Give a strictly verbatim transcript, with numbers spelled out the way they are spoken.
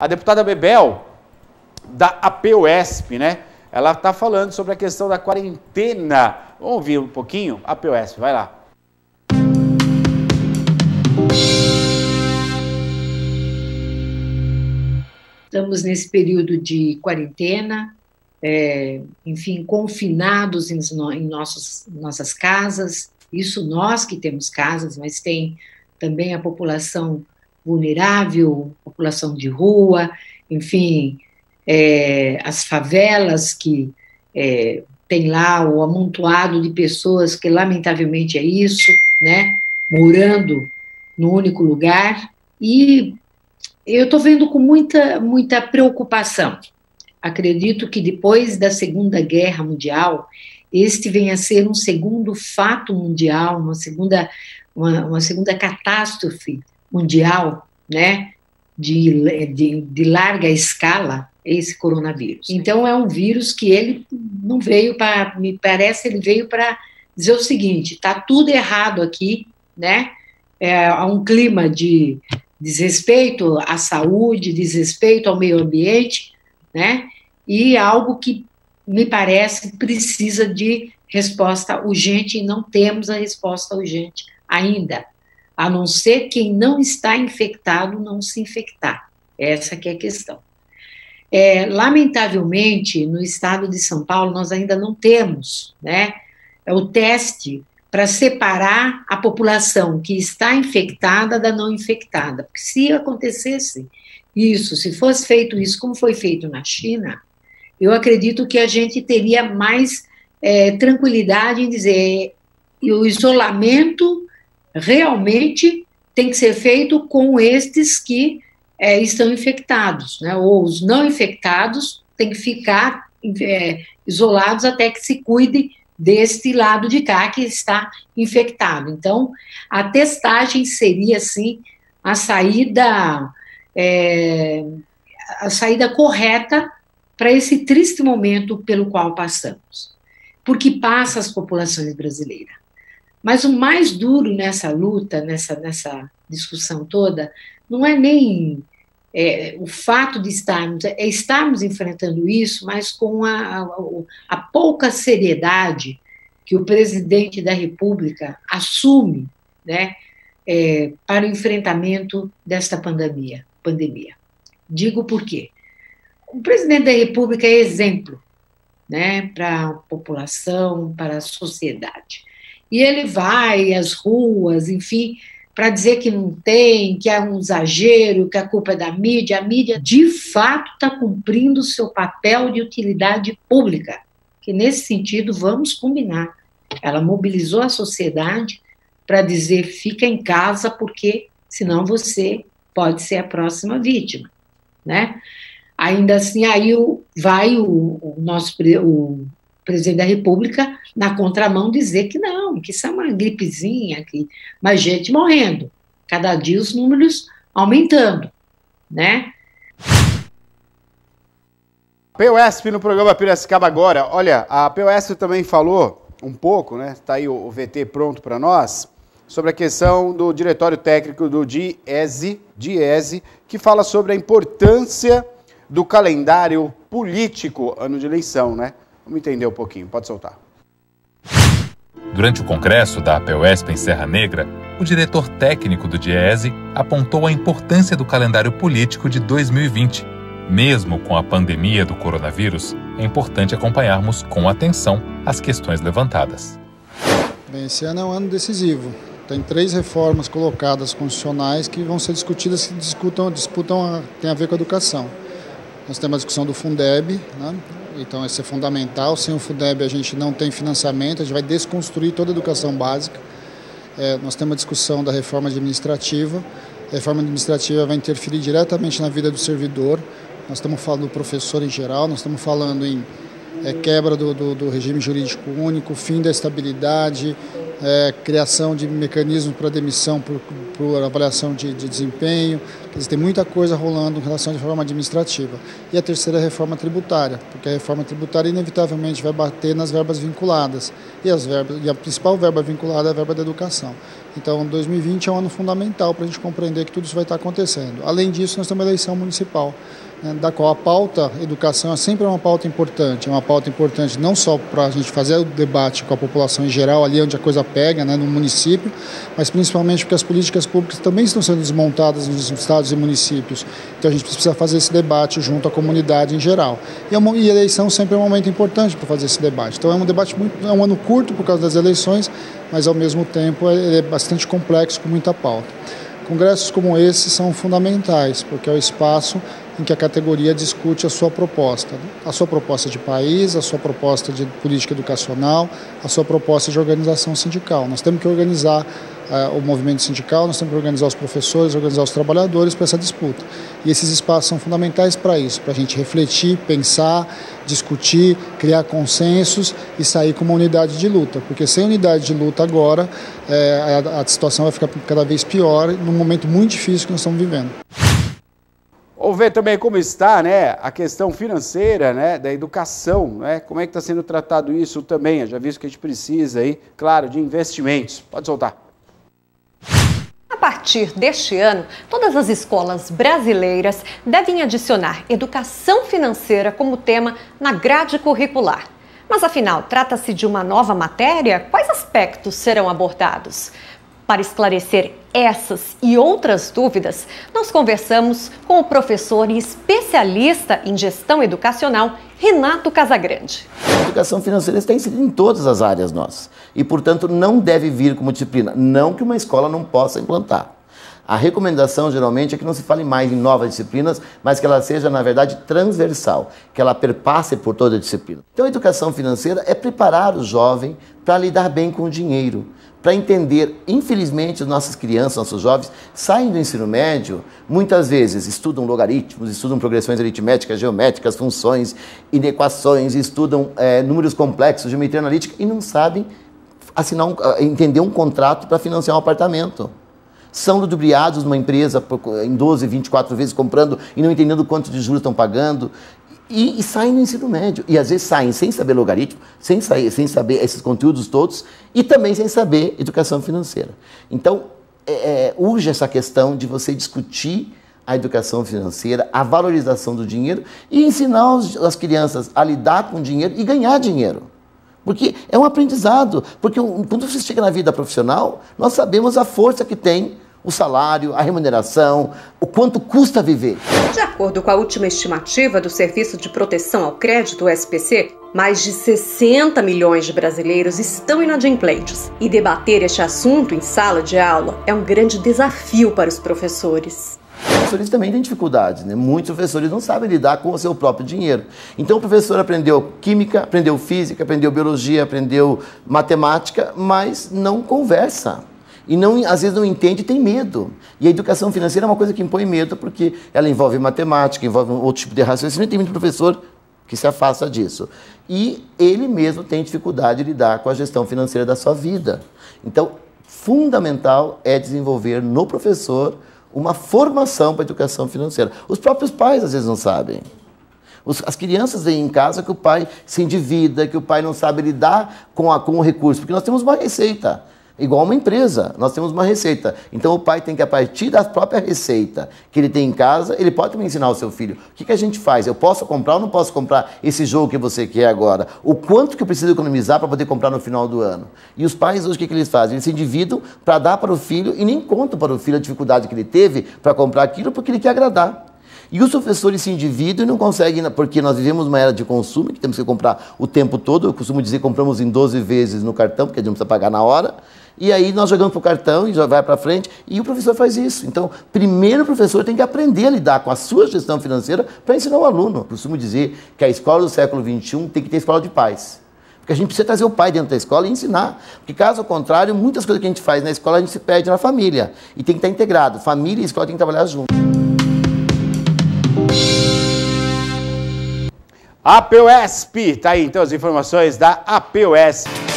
A deputada Bebel, da APUESP, né? Ela está falando sobre a questão da quarentena. Vamos ouvir um pouquinho? APUESP, vai lá. Estamos nesse período de quarentena, é, enfim, confinados em, em nossos, nossas casas. Isso nós que temos casas, mas tem também a população vulnerável, população de rua, enfim, é, as favelas que é, tem lá o amontoado de pessoas que lamentavelmente é isso, né, morando no único lugar. E eu estou vendo com muita, muita preocupação. Acredito que depois da Segunda Guerra Mundial, este venha a ser um segundo fato mundial, uma segunda, uma, uma segunda catástrofe mundial, né, de, de, de larga escala, esse coronavírus. Então, é um vírus que ele não veio para, me parece, ele veio para dizer o seguinte: está tudo errado aqui, né, é, há um clima de desrespeito à saúde, desrespeito ao meio ambiente, né? E algo que me parece precisa de resposta urgente, e não temos a resposta urgente ainda, a não ser quem não está infectado não se infectar. Essa que é a questão. É, lamentavelmente, no estado de São Paulo, nós ainda não temos, né, o teste para separar a população que está infectada da não infectada. Porque se acontecesse isso, se fosse feito isso como foi feito na China, eu acredito que a gente teria mais é, tranquilidade em dizer que o isolamento realmente tem que ser feito com estes que é, estão infectados, né? Ou os não infectados têm que ficar é, isolados até que se cuide deste lado de cá que está infectado. Então, a testagem seria, sim, a saída, é, a saída correta para esse triste momento pelo qual passamos, porque passa as populações brasileiras. Mas o mais duro nessa luta, nessa, nessa discussão toda, não é nem é, o fato de estarmos, é estarmos enfrentando isso, mas com a, a, a pouca seriedade que o presidente da República assume, né, é, para o enfrentamento desta pandemia, pandemia. Digo por quê? O presidente da República é exemplo, né, para a população, para a sociedade. E ele vai às ruas, enfim, para dizer que não tem, que é um exagero, que a culpa é da mídia. A mídia, de fato, está cumprindo o seu papel de utilidade pública, que, nesse sentido, vamos combinar. Ela mobilizou a sociedade para dizer: fica em casa, porque senão você pode ser a próxima vítima, né? Ainda assim, aí vai o, o nosso o presidente da República na contramão dizer que não, que isso é uma gripezinha, que, mas gente morrendo, cada dia os números aumentando, né? APUESP no programa Piracicaba Agora. Olha, a APUESP também falou um pouco, né? Está aí o V T pronto para nós, sobre a questão do diretório técnico do DIESE, DIESE, que fala sobre a importância do calendário político ano de eleição, né? Vamos entender um pouquinho, pode soltar. Durante o congresso da APUESP em Serra Negra, o diretor técnico do DIESE apontou a importância do calendário político de dois mil e vinte. Mesmo com a pandemia do coronavírus, é importante acompanharmos com atenção as questões levantadas. Bem, esse ano é um ano decisivo. Tem três reformas colocadas constitucionais que vão ser discutidas, que disputam, disputam tem a ver com a educação. Nós temos a discussão do Fundeb, né? Então esse é fundamental. Sem o Fundeb a gente não tem financiamento, a gente vai desconstruir toda a educação básica. É, nós temos a discussão da reforma administrativa. A reforma administrativa vai interferir diretamente na vida do servidor. Nós estamos falando do professor em geral, nós estamos falando em é, quebra do, do, do regime jurídico único, fim da estabilidade, é, criação de mecanismos para demissão por, por avaliação de, de desempenho. Quer dizer, tem muita coisa rolando em relação à reforma administrativa. E a terceira é a reforma tributária, porque a reforma tributária inevitavelmente vai bater nas verbas vinculadas. E, as verbas, e a principal verba vinculada é a verba da educação. Então, dois mil e vinte é um ano fundamental para a gente compreender que tudo isso vai estar acontecendo. Além disso, nós temos a eleição municipal, né, da qual a pauta educação é sempre uma pauta importante. É uma pauta importante não só para a gente fazer o debate com a população em geral, ali onde a coisa pega, né, no município, mas principalmente porque as políticas públicas também estão sendo desmontadas nos estados e municípios. Então, a gente precisa fazer esse debate junto à comunidade em geral. E a, e a eleição sempre é um momento importante para fazer esse debate. Então, é um debate muito, é um ano curto por causa das eleições, mas ao mesmo tempo ele é bastante complexo, com muita pauta. Congressos como esse são fundamentais, porque é o espaço em que a categoria discute a sua proposta, a sua proposta de país, a sua proposta de política educacional, a sua proposta de organização sindical. Nós temos que organizar uh, o movimento sindical, nós temos que organizar os professores, organizar os trabalhadores para essa disputa. E esses espaços são fundamentais para isso, para a gente refletir, pensar, discutir, criar consensos e sair com uma unidade de luta, porque sem unidade de luta agora, é, a, a situação vai ficar cada vez pior num momento muito difícil que nós estamos vivendo. Vamos ver também como está, né, a questão financeira, né, da educação, né, como é que está sendo tratado isso também, já visto que a gente precisa aí, claro, de investimentos. Pode soltar. A partir deste ano, todas as escolas brasileiras devem adicionar educação financeira como tema na grade curricular. Mas afinal, trata-se de uma nova matéria? Quais aspectos serão abordados? Para esclarecer essas e outras dúvidas, nós conversamos com o professor e especialista em gestão educacional, Renato Casagrande. A educação financeira está inserida em todas as áreas nossas e, portanto, não deve vir como disciplina. Não que uma escola não possa implantar. A recomendação, geralmente, é que não se fale mais em novas disciplinas, mas que ela seja, na verdade, transversal, que ela perpasse por toda a disciplina. Então, a educação financeira é preparar o jovem para lidar bem com o dinheiro, para entender, infelizmente, as nossas crianças, nossos jovens, saem do ensino médio, muitas vezes estudam logaritmos, estudam progressões aritméticas, geométricas, funções, inequações, estudam é, números complexos, geometria analítica e não sabem assinar um, entender um contrato para financiar um apartamento. São ludibriados numa empresa em doze, vinte e quatro vezes comprando e não entendendo quanto de juros estão pagando. E, e saem no ensino médio. E às vezes saem sem saber logaritmo, sem, sair, sem saber esses conteúdos todos e também sem saber educação financeira. Então, é, é, urge essa questão de você discutir a educação financeira, a valorização do dinheiro e ensinar os, as crianças a lidar com o dinheiro e ganhar dinheiro. Porque é um aprendizado. Porque quando você chega na vida profissional, nós sabemos a força que tem o salário, a remuneração, o quanto custa viver. De acordo com a última estimativa do Serviço de Proteção ao Crédito, o S P C, mais de sessenta milhões de brasileiros estão inadimplentes. E debater este assunto em sala de aula é um grande desafio para os professores. Os professores também têm dificuldades, né? Muitos professores não sabem lidar com o seu próprio dinheiro. Então o professor aprendeu química, aprendeu física, aprendeu biologia, aprendeu matemática, mas não conversa. E não, às vezes não entende e tem medo. E a educação financeira é uma coisa que impõe medo, porque ela envolve matemática, envolve outro tipo de raciocínio, e tem muito professor que se afasta disso. E ele mesmo tem dificuldade de lidar com a gestão financeira da sua vida. Então, fundamental é desenvolver no professor uma formação para a educação financeira. Os próprios pais, às vezes, não sabem. Os, as crianças veem em casa que o pai se endivida, que o pai não sabe lidar com, a, com o recurso, porque nós temos uma receita. Igual uma empresa, nós temos uma receita. Então o pai tem que, a partir da própria receita que ele tem em casa, ele pode também ensinar ao seu filho. O que, que a gente faz? Eu posso comprar ou não posso comprar esse jogo que você quer agora? O quanto que eu preciso economizar para poder comprar no final do ano? E os pais hoje o que, que eles fazem? Eles se endividam para dar para o filho e nem contam para o filho a dificuldade que ele teve para comprar aquilo porque ele quer agradar. E os professores se endividam e não conseguem, porque nós vivemos uma era de consumo, que temos que comprar o tempo todo. Eu costumo dizer que compramos em doze vezes no cartão, porque a gente não precisa pagar na hora. E aí nós jogamos para o cartão e já vai para frente, e o professor faz isso. Então, primeiro o professor tem que aprender a lidar com a sua gestão financeira para ensinar o aluno. Eu costumo dizer que a escola do século vinte e um tem que ter escola de pais. Porque a gente precisa trazer o pai dentro da escola e ensinar. Porque caso contrário, muitas coisas que a gente faz na escola a gente se perde na família. E tem que estar integrado. Família e escola tem que trabalhar junto. A P U E S P, tá aí então as informações da A P U E S P.